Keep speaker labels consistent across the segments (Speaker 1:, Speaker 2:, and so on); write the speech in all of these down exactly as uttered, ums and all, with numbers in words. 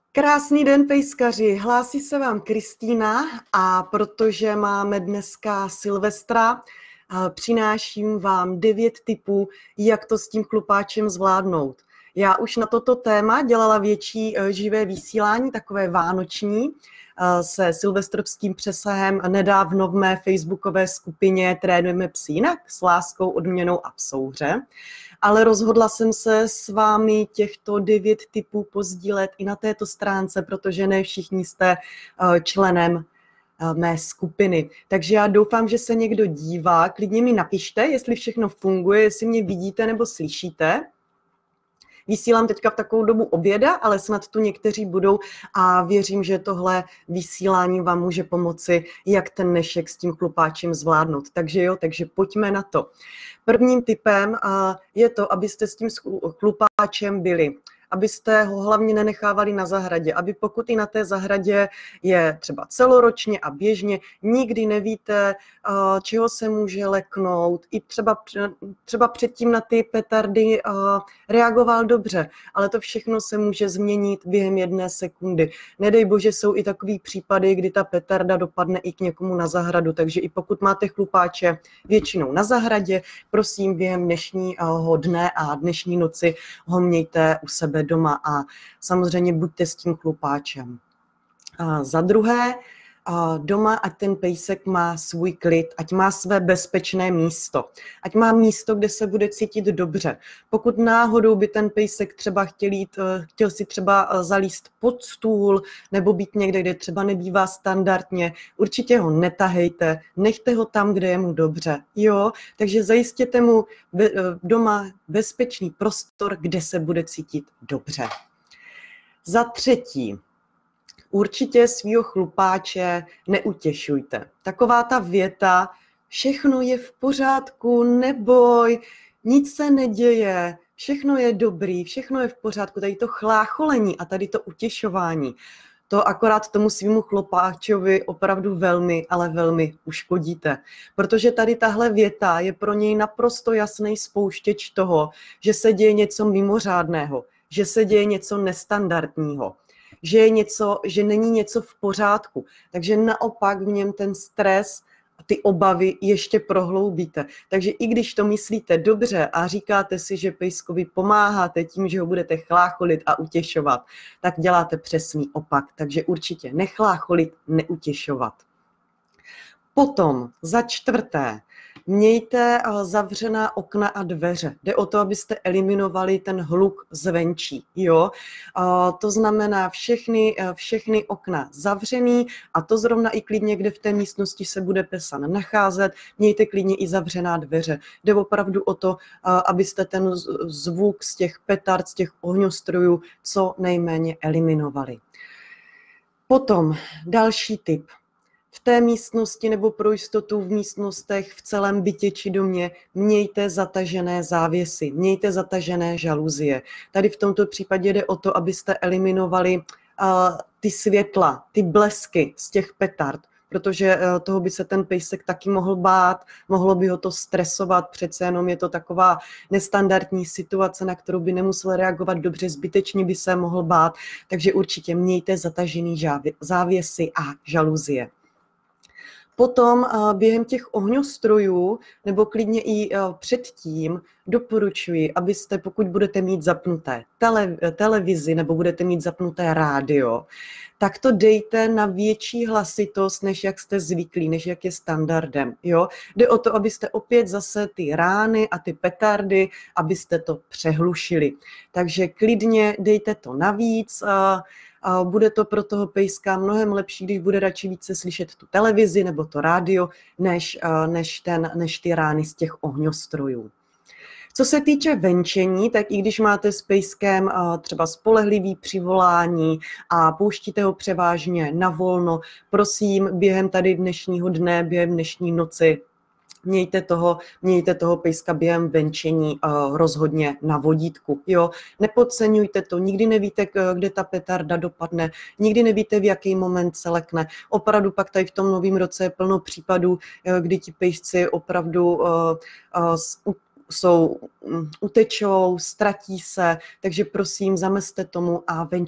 Speaker 1: Krásný den, pejskaři. Hlásí se vám Kristýna a protože máme dneska Silvestra, přináším vám devět tipů, jak to s tím chlupáčem zvládnout. Já už na toto téma dělala větší živé vysílání, takové vánoční, se silvestrovským přesahem nedávno v mé facebookové skupině Trénujeme psy jinak s láskou, odměnou a v souhře. Ale rozhodla jsem se s vámi těchto devět tipů pozdílet i na této stránce, protože ne všichni jste členem mé skupiny. Takže já doufám, že se někdo dívá. Klidně mi napište, jestli všechno funguje, jestli mě vidíte nebo slyšíte. Vysílám teďka v takovou dobu oběda, ale snad tu někteří budou a věřím, že tohle vysílání vám může pomoci, jak ten dnešek s tím chlupáčem zvládnout. Takže jo, takže pojďme na to. Prvním tipem je to, abyste s tím chlupáčem byli. Abyste ho hlavně nenechávali na zahradě, aby pokud i na té zahradě je třeba celoročně a běžně, nikdy nevíte, čeho se může leknout. I třeba, třeba předtím na ty petardy reagoval dobře, ale to všechno se může změnit během jedné sekundy. Nedej bože, jsou i takový případy, kdy ta petarda dopadne i k někomu na zahradu, takže i pokud máte chlupáče většinou na zahradě, prosím během dnešního dne a dnešní noci ho mějte u sebe doma a samozřejmě buďte s tím chlupáčem. A za druhé, doma, ať ten pejsek má svůj klid, ať má své bezpečné místo, ať má místo, kde se bude cítit dobře. Pokud náhodou by ten pejsek třeba chtěl, jít, chtěl si třeba zalízt pod stůl nebo být někde, kde třeba nebývá standardně, určitě ho netahejte, nechte ho tam, kde je mu dobře. Jo? Takže zajistěte mu doma bezpečný prostor, kde se bude cítit dobře. Za třetí, určitě svýho chlupáče neutěšujte. Taková ta věta, všechno je v pořádku, neboj, nic se neděje, všechno je dobrý, všechno je v pořádku, tady to chlácholení a tady to utěšování, to akorát tomu svýmu chlupáčovi opravdu velmi, ale velmi uškodíte. Protože tady tahle věta je pro něj naprosto jasný spouštěč toho, že se děje něco mimořádného, že se děje něco nestandardního, že je něco, že není něco v pořádku. Takže naopak v něm ten stres a ty obavy ještě prohloubíte. Takže i když to myslíte dobře a říkáte si, že pejskovi pomáháte tím, že ho budete chlácholit a utěšovat, tak děláte přesný opak. Takže určitě nechlácholit, neutěšovat. Potom za čtvrté, mějte zavřená okna a dveře. Jde o to, abyste eliminovali ten hluk zvenčí. Jo? To znamená všechny, všechny okna zavřený a to zrovna i klidně, kde v té místnosti se bude pesan nacházet, mějte klidně i zavřená dveře. Jde opravdu o to, abyste ten zvuk z těch petard, z těch ohňostrojů co nejméně eliminovali. Potom další tip. V té místnosti nebo pro jistotu v místnostech v celém bytě či domě mějte zatažené závěsy, mějte zatažené žaluzie. Tady v tomto případě jde o to, abyste eliminovali uh, ty světla, ty blesky z těch petard, protože uh, toho by se ten pejsek taky mohl bát, mohlo by ho to stresovat, přece jenom je to taková nestandardní situace, na kterou by nemusel reagovat dobře, zbytečně by se mohl bát, takže určitě mějte zatažený závěsy a žaluzie. Potom během těch ohňostrojů, nebo klidně i předtím, doporučuji, abyste, pokud budete mít zapnuté tele, televizi nebo budete mít zapnuté rádio, tak to dejte na větší hlasitost, než jak jste zvyklí, než jak je standardem. Jo? Jde o to, abyste opět zase ty rány a ty petardy, abyste to přehlušili. Takže klidně dejte to navíc, a bude to pro toho pejska mnohem lepší, když bude radši více slyšet tu televizi nebo to rádio, než, než, ten, než ty rány z těch ohňostrojů. Co se týče venčení, tak i když máte s pejskem třeba spolehlivý přivolání a pouštíte ho převážně na volno, prosím, během tady dnešního dne, během dnešní noci, Mějte toho, mějte toho pejska během venčení uh, rozhodně na vodítku. Jo? Nepodceňujte to, nikdy nevíte, kde ta petarda dopadne, nikdy nevíte, v jaký moment se lekne. Opravdu pak tady v tom novém roce je plno případů, kdy ti pejsci opravdu uh, uh, jsou, um, utečou, ztratí se, takže prosím, zamezte tomu a venčete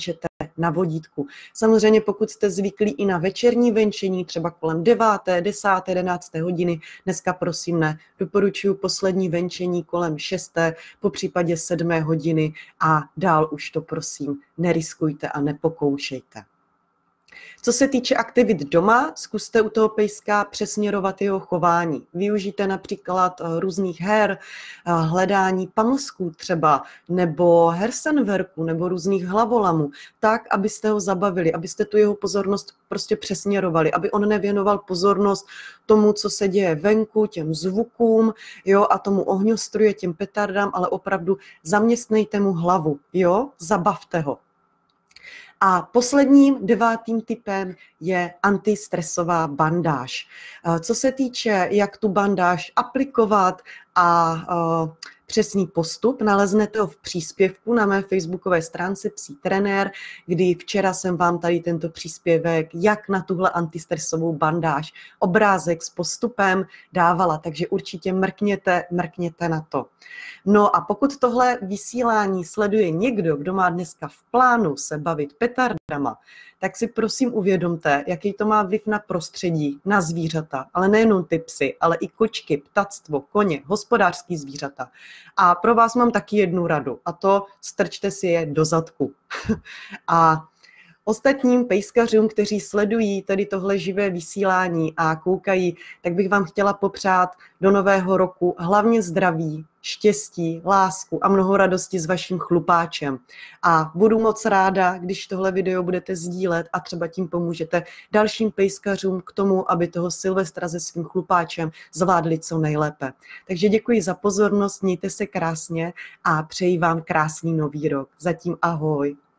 Speaker 1: na vodítku. Samozřejmě pokud jste zvyklí i na večerní venčení, třeba kolem deváté, desáté, jedenácté hodiny, dneska prosím ne, doporučuji poslední venčení kolem šesté, po případě sedmé hodiny a dál už to prosím neriskujte a nepokoušejte. Co se týče aktivit doma, zkuste u toho pejska přesměrovat jeho chování. Využijte například různých her, hledání pamlsků třeba, nebo hersenverku, nebo různých hlavolamů, tak, abyste ho zabavili, abyste tu jeho pozornost prostě přesměrovali, aby on nevěnoval pozornost tomu, co se děje venku, těm zvukům, jo, a tomu ohňostruje, těm petardám, ale opravdu zaměstnejte mu hlavu, jo, zabavte ho. A posledním devátým typem je antistresová bandáž. Co se týče, jak tu bandáž aplikovat a přesný postup, naleznete ho v příspěvku na mé facebookové stránce Psí trenér, kdy včera jsem vám tady tento příspěvek, jak na tuhle antistresovou bandáž, obrázek s postupem dávala, takže určitě mrkněte, mrkněte na to. No a pokud tohle vysílání sleduje někdo, kdo má dneska v plánu se bavit petardama, tak si prosím uvědomte, jaký to má vliv na prostředí, na zvířata, ale nejenom ty psy, ale i kočky, ptactvo, koně, hospodářský zvířata. A pro vás mám taky jednu radu, a to strčte si je do zadku. A ostatním pejskařům, kteří sledují tady tohle živé vysílání a koukají, tak bych vám chtěla popřát do nového roku hlavně zdraví, štěstí, lásku a mnoho radosti s vaším chlupáčem. A budu moc ráda, když tohle video budete sdílet a třeba tím pomůžete dalším pejskařům k tomu, aby toho Silvestra se svým chlupáčem zvládli co nejlépe. Takže děkuji za pozornost, mějte se krásně a přeji vám krásný nový rok. Zatím ahoj.